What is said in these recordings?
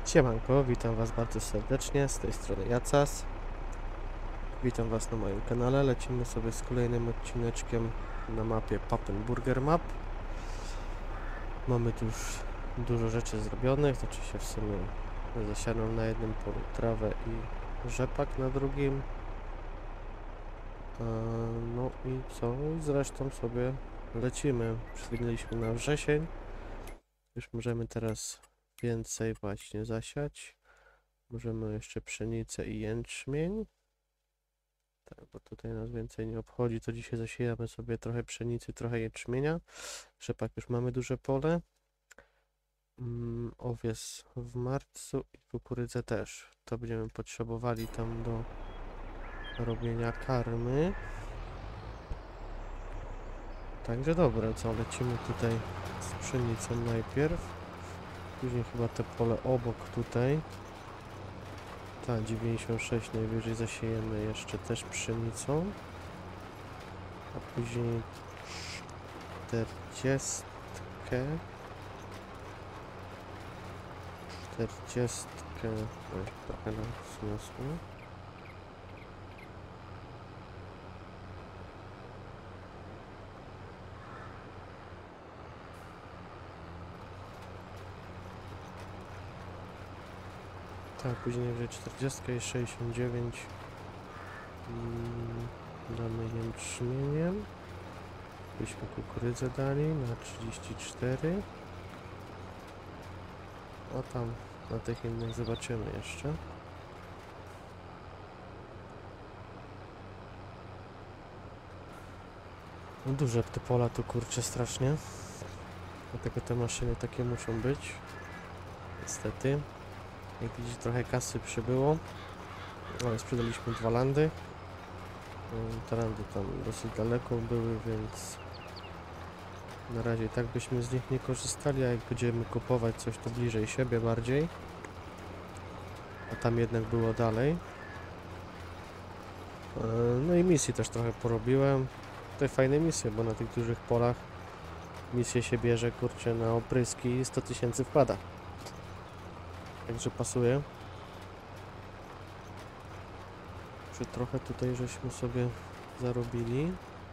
Siemanko, witam was bardzo serdecznie, z tej strony Jacas. Witam was na moim kanale, lecimy sobie z kolejnym odcineczkiem na mapie Papenburger Map. Mamy tu już dużo rzeczy zrobionych, znaczy się w sumie zasiano na jednym polu trawę i rzepak na drugim. No i co? I zresztą sobie lecimy, przewinęliśmy na wrzesień. Już możemy teraz więcej właśnie zasiać. Możemy jeszcze pszenicę i jęczmień. Tak, bo tutaj nas więcej nie obchodzi, to dzisiaj zasiejemy sobie trochę pszenicy, trochę jęczmienia. Rzepak już mamy duże pole. Owies w marcu i kukurydzę też. To będziemy potrzebowali tam do robienia karmy. Także dobra, co, lecimy tutaj z pszenicą najpierw. Później chyba te pole obok tutaj. Tak, 96 najwyżej zasiejemy jeszcze też pszenicą. A później 40. 40. Oj, trochę nam wzniosło. Tak, później wziąć 40 i 69. Damy jęczmieniem. Byśmy kukurydzę dali na 34. A tam na tych innych zobaczymy jeszcze. No duże te pola tu, kurczę, strasznie. Dlatego te maszyny takie muszą być. Niestety. Jak widzicie, trochę kasy przybyło. Ale sprzedaliśmy 2 landy. Te landy tam dosyć daleko były, więc na razie tak byśmy z nich nie korzystali, a jak będziemy kupować coś tu bliżej siebie bardziej, a tam jednak było dalej. No i misji też trochę porobiłem. Tutaj fajne misje, bo na tych dużych polach misję się bierze, kurczę, na opryski i 100 000 wpada. Także pasuje. Że trochę tutaj żeśmy sobie zarobili.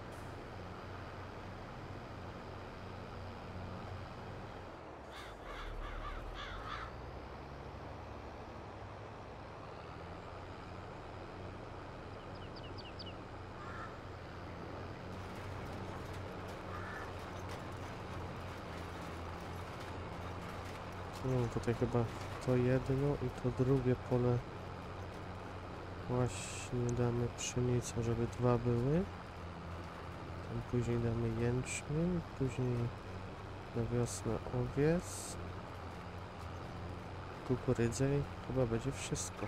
No tutaj chyba to jedno i to drugie pole właśnie damy pszenicę, żeby 2 były. Tam później damy jęczmień, później na wiosnę owiec, kukurydzę i chyba będzie wszystko.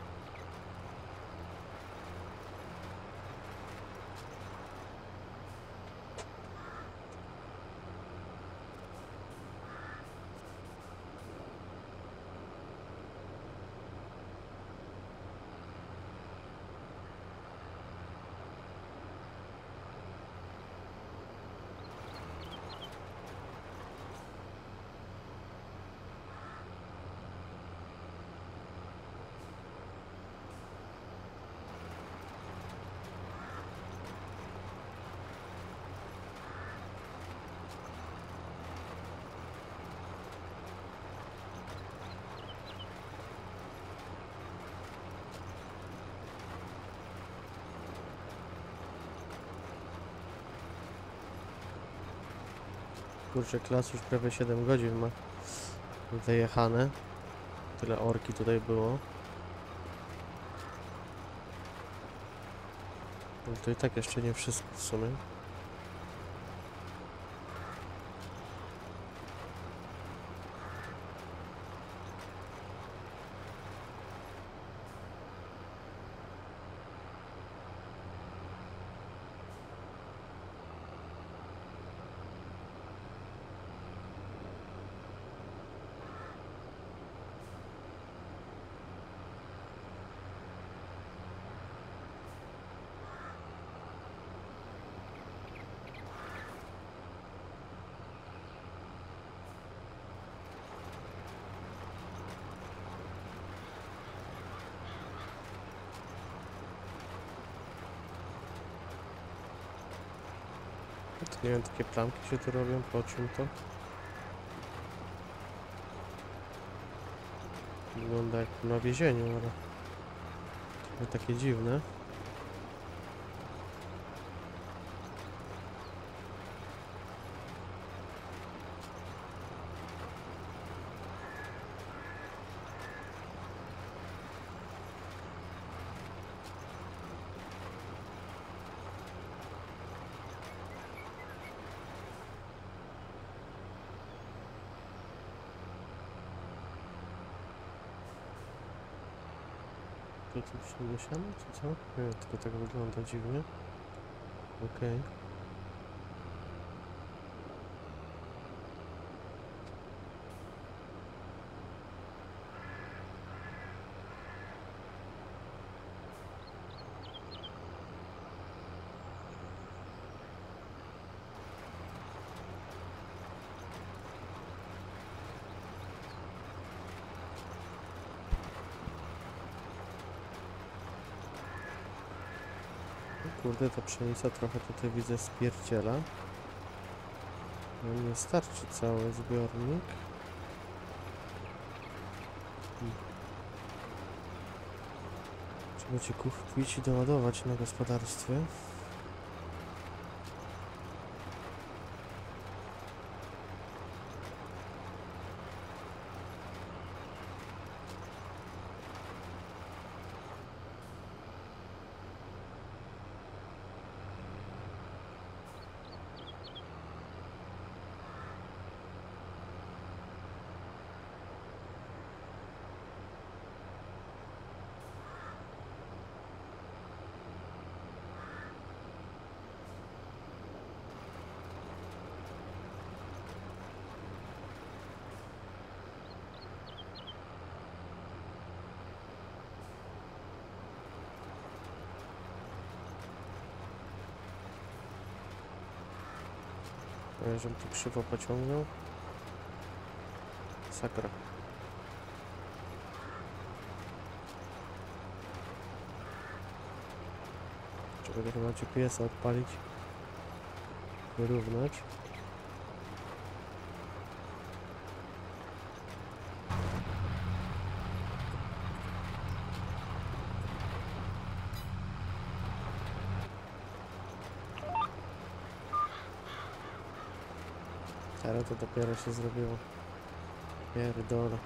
Kurczę, klas już prawie 7 godzin ma wyjechane. Tyle orki tutaj było. No to i tak jeszcze nie wszystko w sumie. Nie wiem, takie plamki się tu robią, po czym to? Wygląda jak na więzieniu, ale trochę takie dziwne. To tu przeniesiemy, czy co? Nie wiem, tylko tak wygląda dziwnie. Okej. Kurde, ta pszenica trochę tutaj widzę spierdziela. No nie starczy cały zbiornik. Trzeba cię kupić i doładować na gospodarstwie. Żebym tu krzywo pociągnął. Sakra. Trzeba chyba GPS-a odpalić. Wyrównać. Teraz to dopiero się zrobiło. Pierdolę.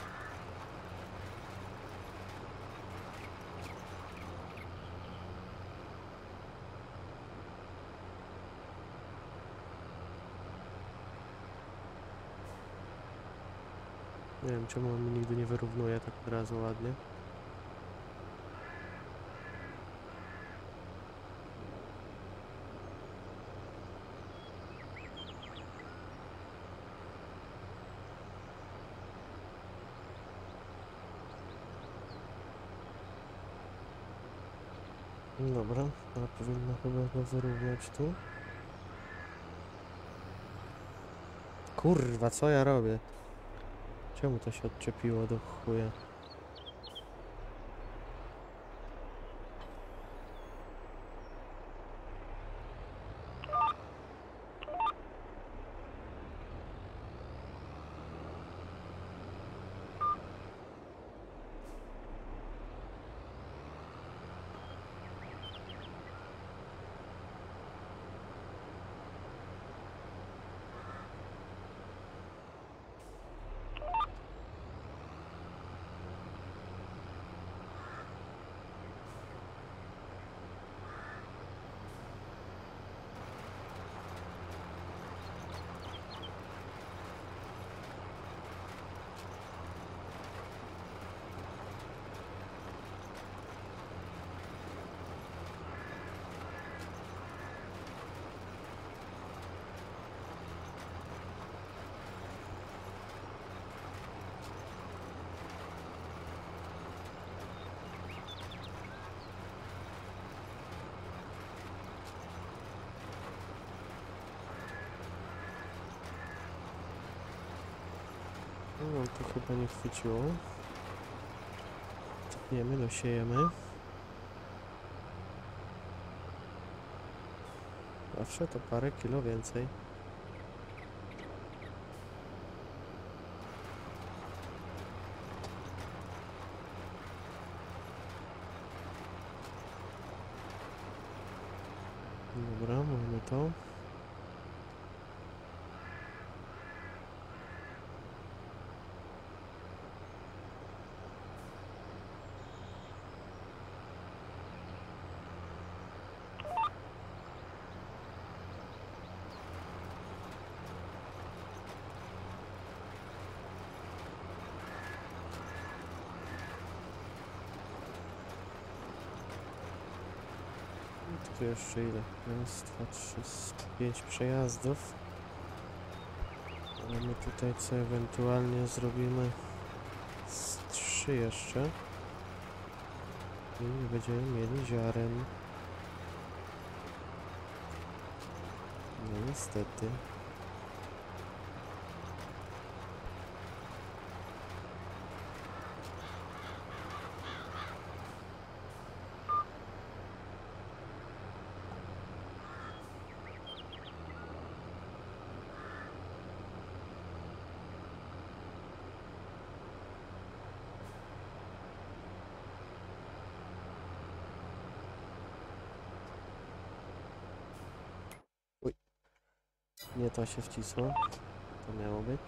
Nie wiem, czemu on mi nigdy nie wyrównuje tak od razu ładnie. Dobra, ale powinno chyba go wyrównać tu. Kurwa, co ja robię? Czemu to się odczepiło do chuja? No to chyba nie chwyciło. Cofniemy, dosiejemy. Zawsze to parę kilo więcej. Dobra, mamy to. Tu jeszcze ile? Raz, dwa, trzy, 5 przejazdów. Ale my tutaj co ewentualnie zrobimy z 3 jeszcze. I będziemy mieli ziaren. No niestety. Uj. Nie to się wcisło. To miało być.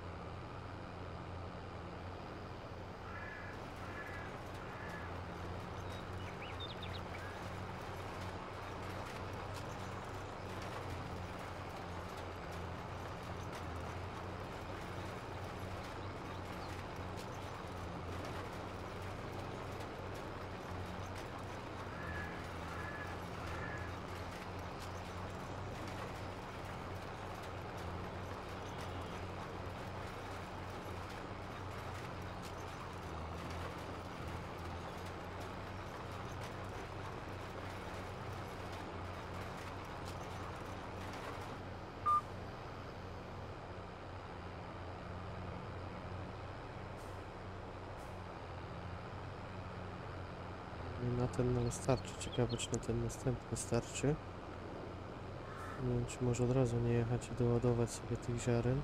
Na ten nam starczy. Ciekawe, czy na ten następny starczy. Nie wiem, czy może od razu nie jechać i doładować sobie tych ziaren.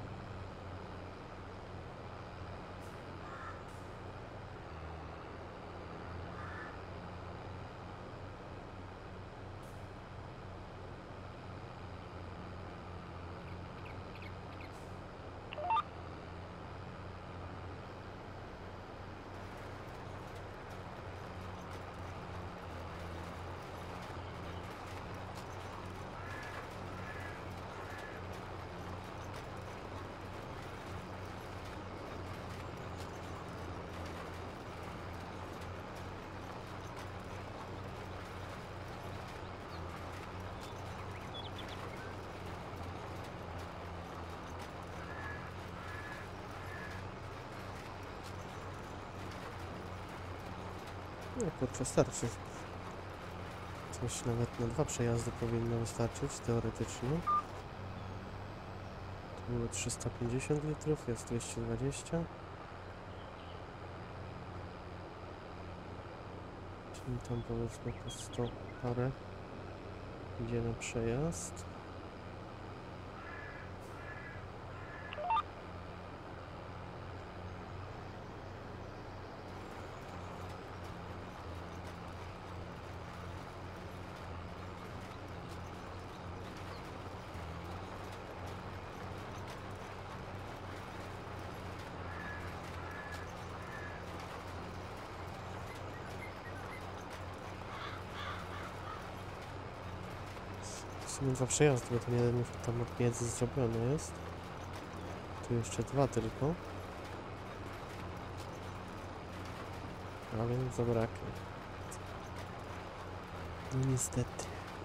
No kurczę, starczy. Coś nawet na 2 przejazdy powinno wystarczyć, teoretycznie. To było 350 litrów, jest 220. Czyli tam powiedzmy po 100 parę idzie na przejazd. W sumie 2 przejazdy, bo ten jeden już tam od miedzy zrobiony jest. Tu jeszcze 2 tylko. A więc zabraknie. No niestety.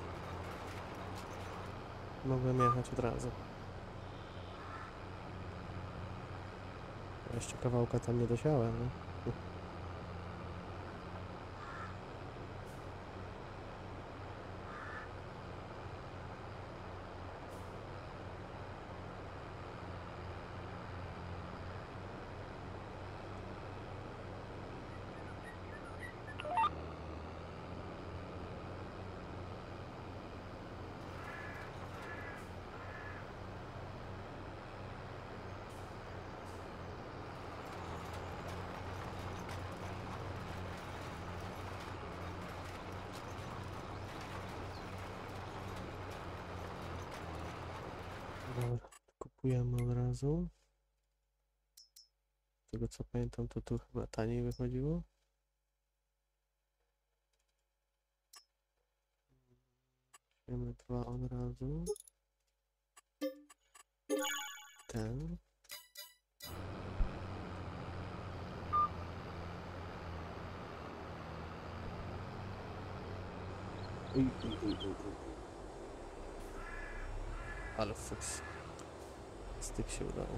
Mogłem jechać od razu. Jeszcze kawałka tam nie dosiałem, no. kupujemy od razu. Z tego co pamiętam, to tu chyba taniej wychodziło. Weźmiemy 2 od razu. Ten. Uj. Ale fuks. Styk się udało.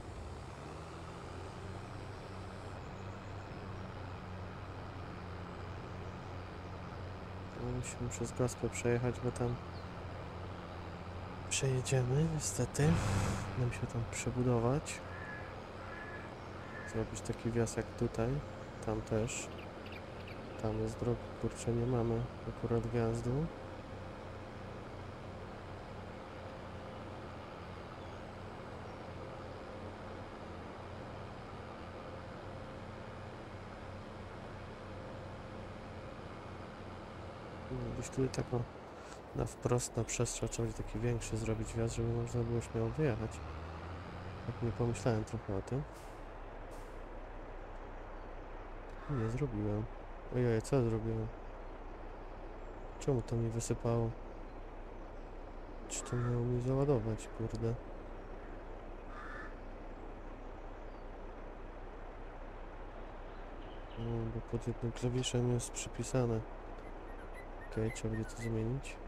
Musimy przez gospę przejechać, bo tam przejedziemy niestety. Nam się tam przebudować. Zrobić taki wjazd jak tutaj. Tam też. Tam jest droga, kurczę, nie mamy akurat wjazdu. Gdzieś tutaj taką na wprost, na przestrzał trzeba będzie taki większy zrobić wjazd, żeby można było śmiało wyjechać. Tak nie pomyślałem trochę o tym. Nie zrobiłem. Ojej, co ja zrobiłem? Czemu to mi wysypało? Czy to miało mi załadować, kurde? Bo pod jednym klawiszem jest przypisane. Okej, trzeba będzie to zmienić.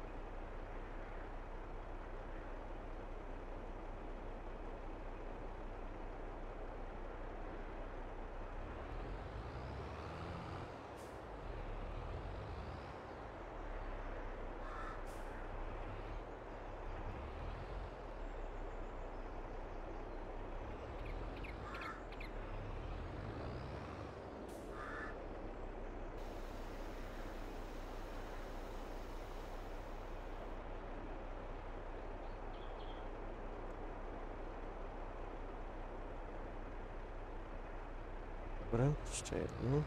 Dobra, jeszcze jedno.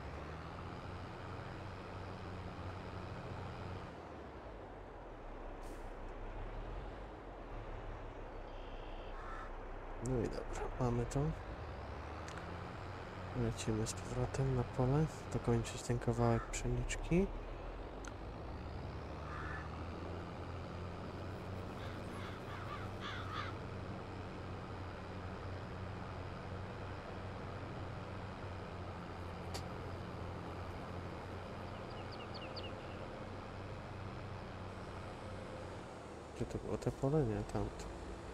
No i dobra, mamy to. Lecimy z powrotem na pole, dokończyć ten kawałek pszeniczki. Gdzie to było te pole? Nie, tamto.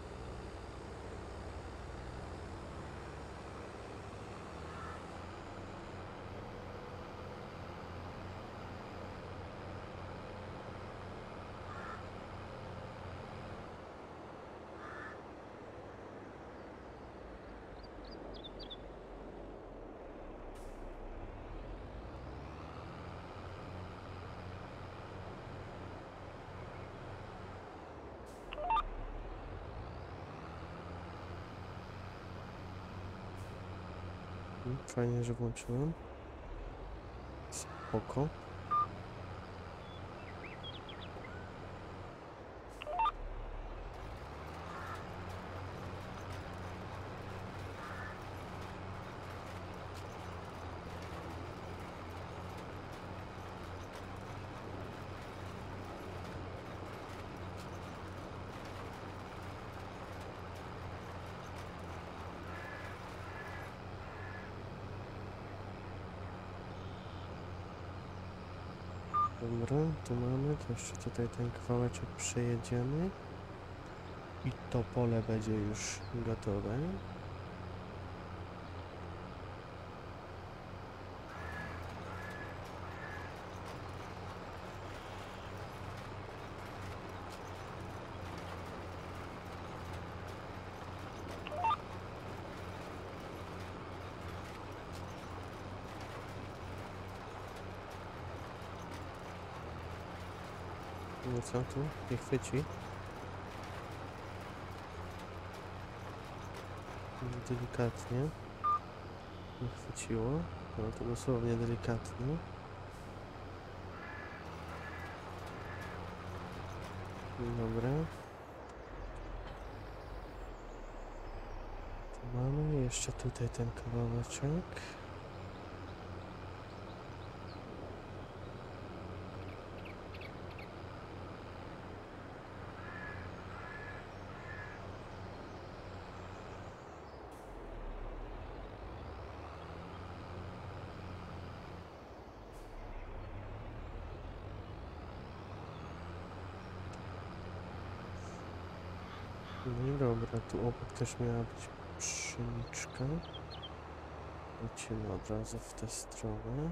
Fajnie, że włączyłem. Spoko. Dobra, tu mamy, to jeszcze tutaj ten kawałeczek przejedziemy i to pole będzie już gotowe. No co tu? Nie chwyci. Delikatnie. Nie chwyciło. No to dosłownie delikatnie. Dobra. mamy. Jeszcze tutaj ten kawałeczek. No i dobra, tu obok też miała być pszeniczka. Lecimy od razu w tę stronę.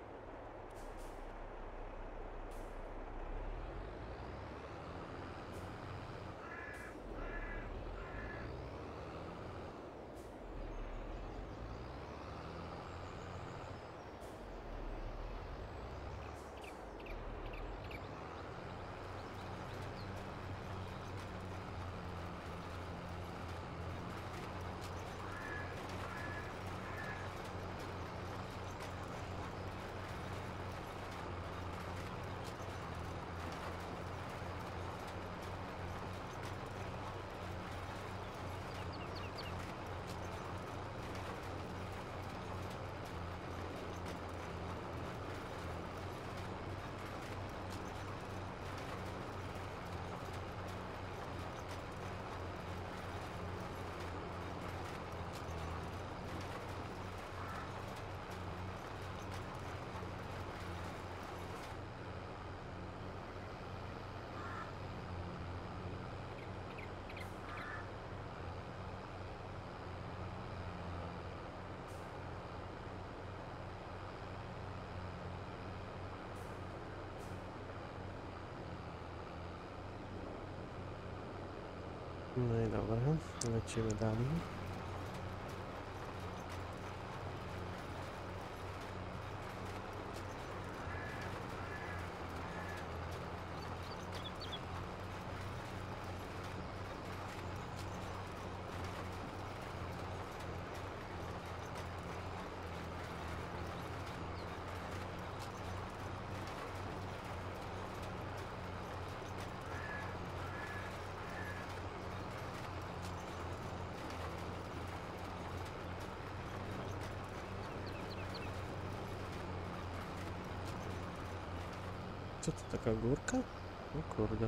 No i dobra, lecimy dalej. Co to taka górka? O kurde.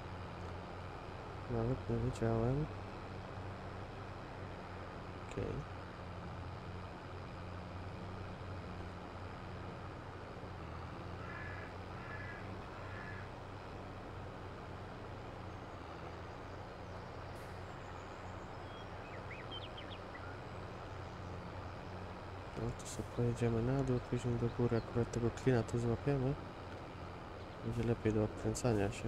Nawet nie wiedziałem. Okej. No to sobie pojedziemy na dół, później do góry. Akurat tego klina tu złapiemy. Będzie lepiej do odkręcania się.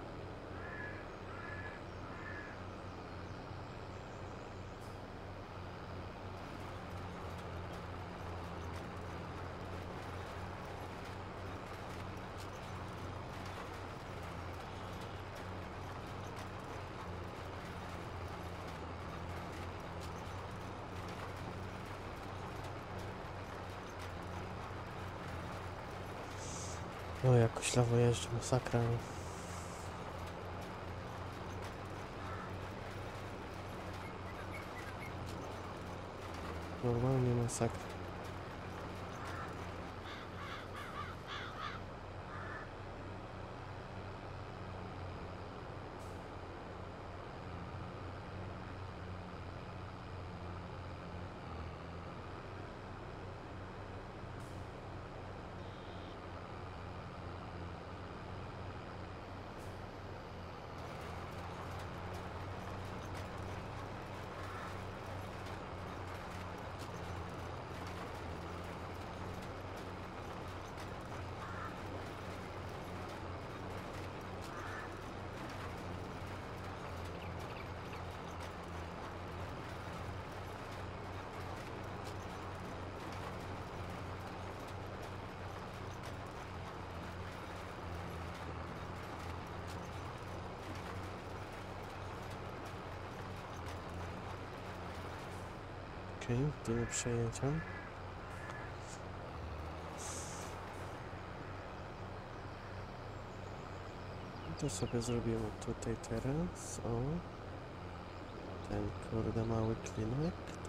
No jakoś lawo jeżdżę, masakra. Normalnie masakra. Okej, tu do przejęcia. To sobie zrobimy tutaj teraz. O. ten kurde mały klinek tu.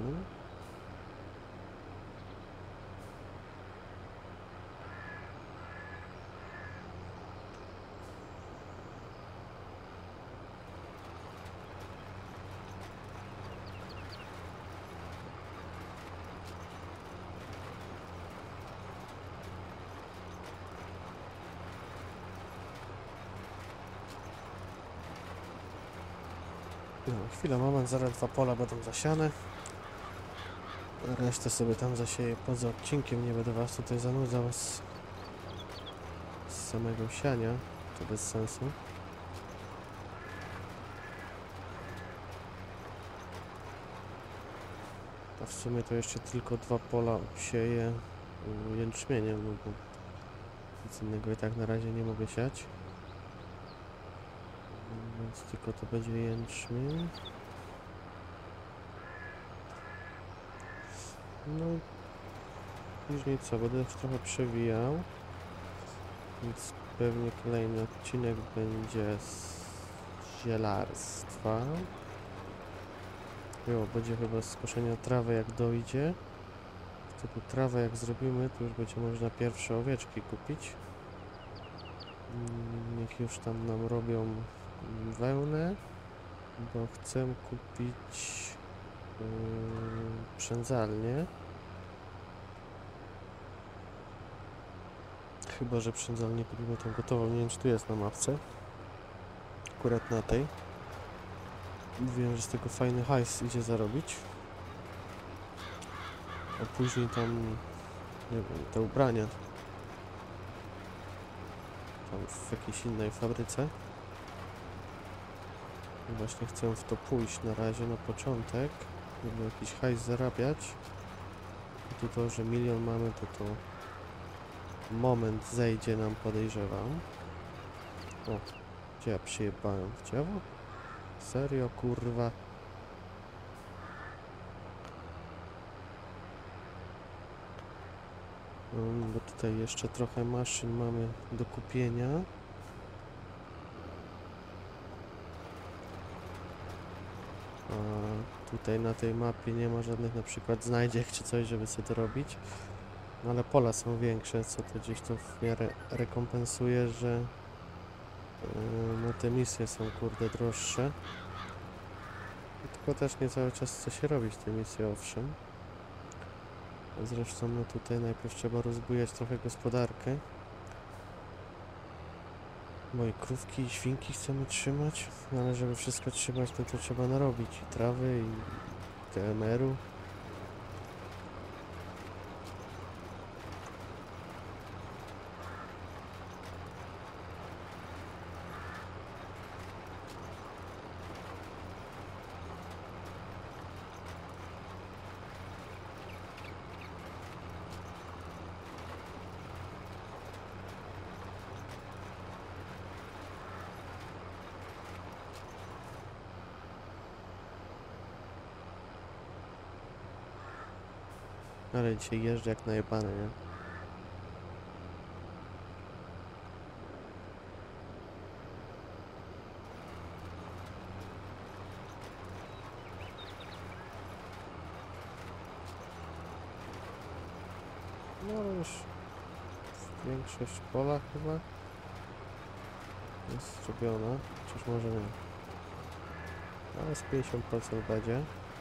No, chwila, moment, zaraz 2 pola będą zasiane. Resztę sobie tam zasieję poza odcinkiem, nie będę was tutaj zanudzał z samego siania, to bez sensu. A w sumie to jeszcze tylko 2 pola sieję jęczmieniem, no bo nic innego i tak na razie nie mogę siać. Więc tylko to będzie jęczmień. No i później co, będę już trochę przewijał, więc pewnie kolejny odcinek będzie z zielarstwa. Jo, będzie chyba z koszenia trawy jak dojdzie. Wtedy trawę jak zrobimy, to już będzie można pierwsze owieczki kupić. Niech już tam nam robią wełnę, bo chcę kupić przędzalnię. Chyba że przędzalnię kupimy tą gotową, nie wiem czy tu jest na mapce. Akurat na tej. Mówiłem, że z tego fajny hajs idzie zarobić. A później tam, nie wiem, te ubrania. Tam w jakiejś innej fabryce. I właśnie chcę w to pójść na razie, na początek, żeby jakiś hajs zarabiać. I tu to, że 1 000 000 mamy, to moment zejdzie nam, podejrzewam. O, gdzie ja przyjebałem? W dzieło? Serio, kurwa? Bo tutaj jeszcze trochę maszyn mamy do kupienia. A tutaj na tej mapie nie ma żadnych na przykład znajdziek czy coś, żeby sobie to robić. No ale pola są większe, co to gdzieś to w miarę rekompensuje, że no te misje są kurde droższe. Tylko też nie cały czas chce się robić te misje, owszem. Zresztą no tutaj najpierw trzeba rozbujać trochę gospodarkę. Bo i krówki i świnki chcemy trzymać, no ale żeby wszystko trzymać, no to trzeba narobić i trawy, i TMR-u. Ale dzisiaj jeżdżę jak najebany, nie? No ale już większość pola chyba jest zrobiona, chociaż może nie. Ale z 50% będzie.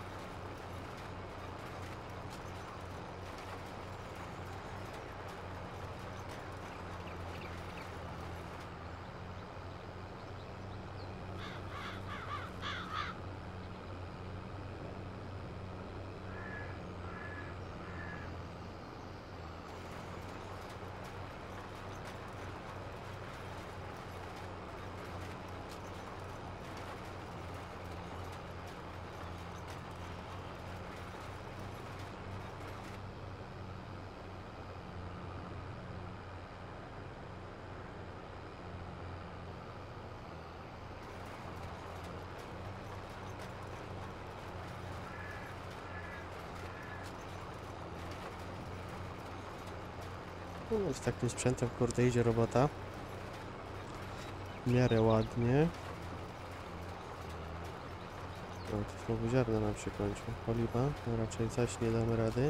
No, z takim sprzętem kurde idzie robota. W miarę ładnie. to znowu ziarno nam się kończy. Oliwa, no raczej zaś nie damy rady.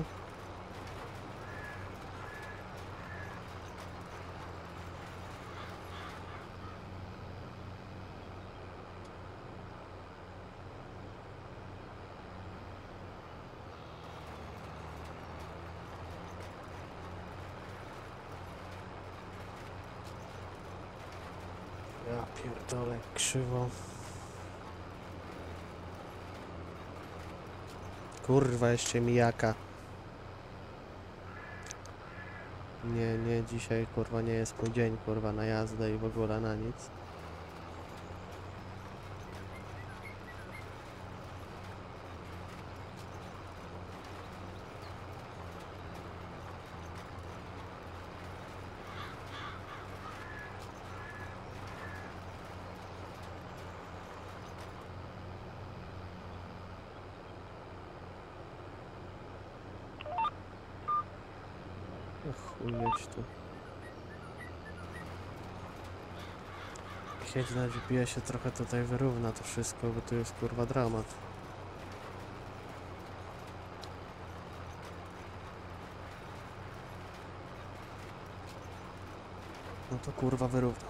Ja pierdolę, krzywo. Kurwa, jeszcze mijaka. Nie, dzisiaj kurwa nie jest mój dzień, kurwa, na jazdę i w ogóle na nic. Chuj mieć tu. Siedź na GPS-ie trochę tutaj wyrówna to wszystko, bo tu jest kurwa dramat. No to kurwa wyrówna.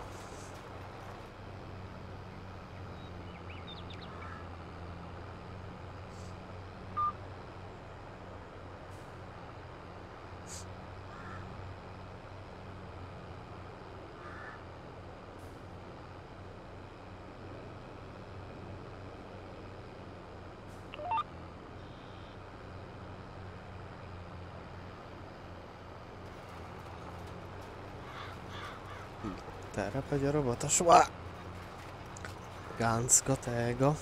Teraz będzie robota szła. Gancko tego.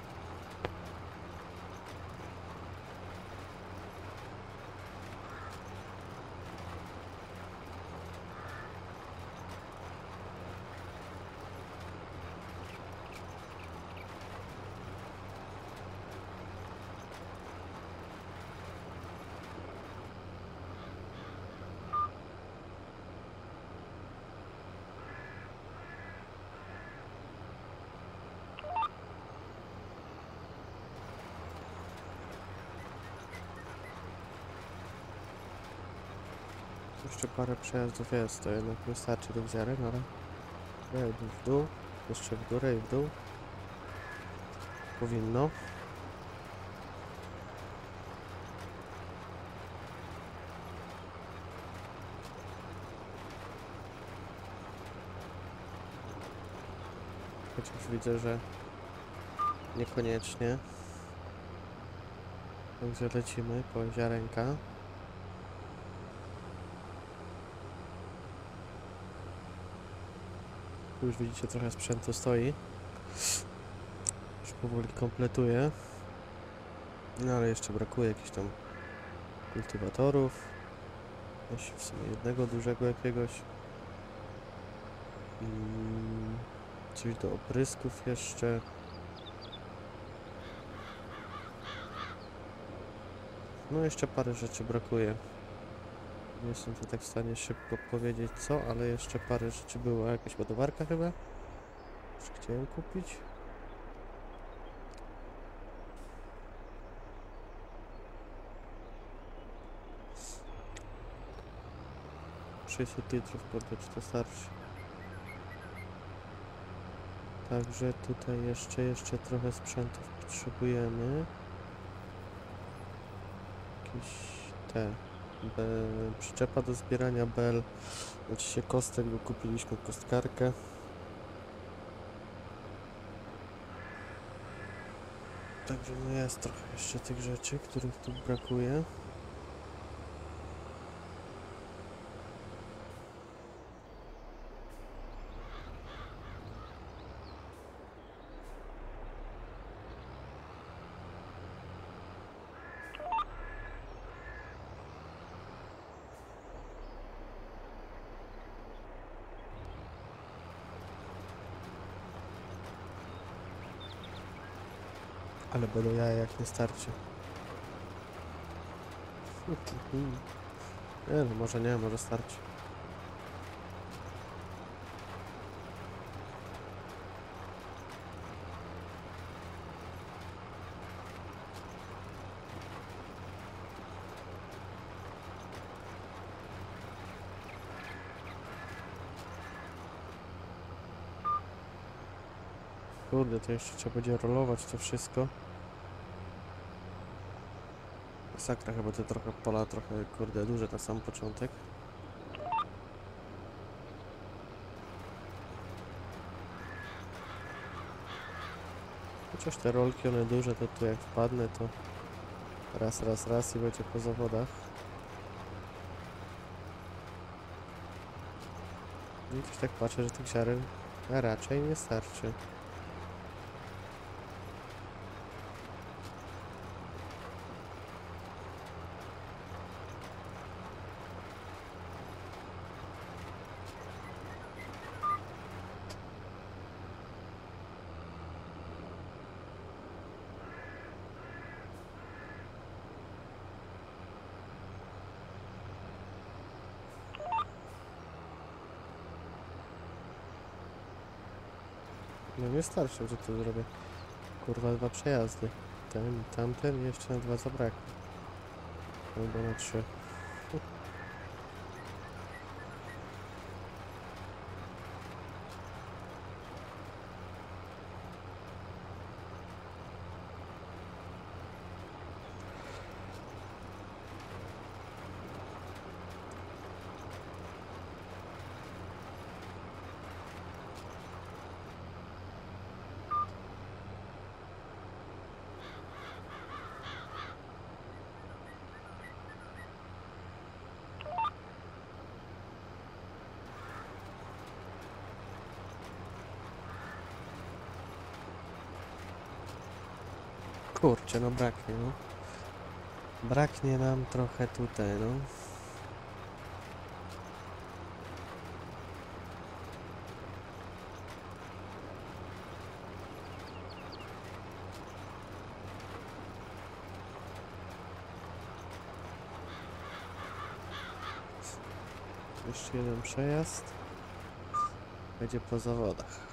Jeszcze parę przejazdów jest, to jednak wystarczy do wziarek, ale w dół, jeszcze w górę i w dół. Powinno. Chociaż widzę, że niekoniecznie. Także lecimy po ziarenka. Tu już widzicie, trochę sprzętu stoi. Już powoli kompletuje. No ale jeszcze brakuje jakichś tam kultywatorów. W sumie jednego dużego jakiegoś. Coś do oprysków jeszcze. No jeszcze parę rzeczy brakuje. Nie jestem tu tak w stanie szybko powiedzieć co, ale jeszcze parę rzeczy było. Jakaś ładowarka chyba? Już chciałem kupić. $600 litrów, kurde, czy to starczy? Także tutaj jeszcze trochę sprzętów potrzebujemy. Jakieś przyczepa do zbierania bel, znaczy się kostek, bo kupiliśmy kostkarkę. Także no jest trochę jeszcze tych rzeczy, których tu brakuje. Ale będą jaja jak nie starczy. Nie no, może nie, może starczy. kurde, to jeszcze trzeba będzie rolować to wszystko. Masakra, chyba to trochę pola, trochę kurde duże na sam początek. Chociaż te rolki, one duże, to tu jak wpadnę, to raz i będzie po zawodach. I też tak patrzę, że tych ziaren raczej nie starczy. No nie starczy, że to zrobię. Kurwa, 2 przejazdy. Ten, tamten i jeszcze na 2 zabraknie. Albo na 3. Kurczę, no braknie, no. Braknie nam trochę tutaj, no. Jeszcze jeden przejazd. Będzie po zawodach.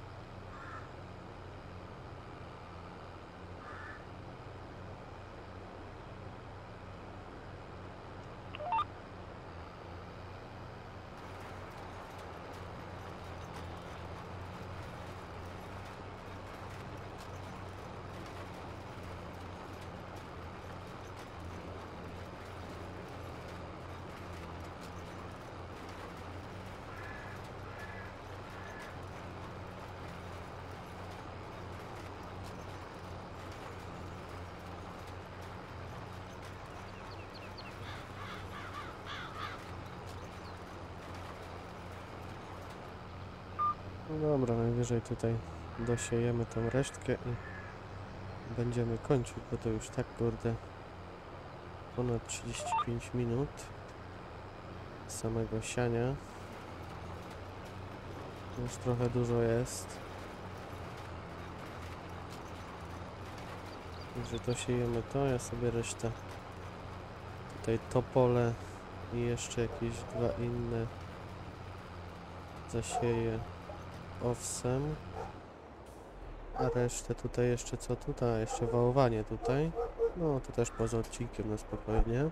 No dobra, najwyżej tutaj dosiejemy tą resztkę i będziemy kończyć, bo to już tak kurde ponad 35 minut samego siania. Już trochę dużo jest. Także dosiejemy to, ja sobie resztę tutaj to pole i jeszcze jakieś 2 inne zasieję owsem, a resztę tutaj jeszcze co tutaj? Jeszcze wałowanie tutaj. No to też poza odcinkiem na spokojnie.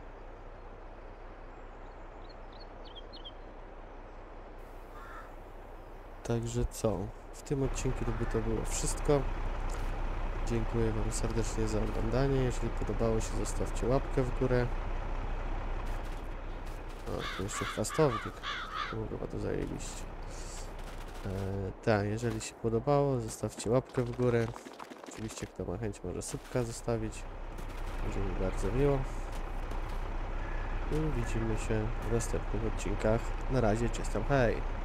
Także co? W tym odcinku to było wszystko. Dziękuję Wam serdecznie za oglądanie. Jeżeli podobało się, zostawcie łapkę w górę. O, tu jeszcze chwastownik. Chyba to zajęliście. Tak, jeżeli się podobało, zostawcie łapkę w górę. Oczywiście kto ma chęć, może subka zostawić. Będzie mi bardzo miło. I widzimy się w następnych odcinkach. Na razie, cześć tam, hej!